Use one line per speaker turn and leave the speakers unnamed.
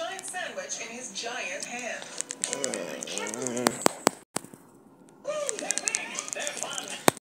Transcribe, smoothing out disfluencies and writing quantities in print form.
giant sandwich in his giant hand. I can't believe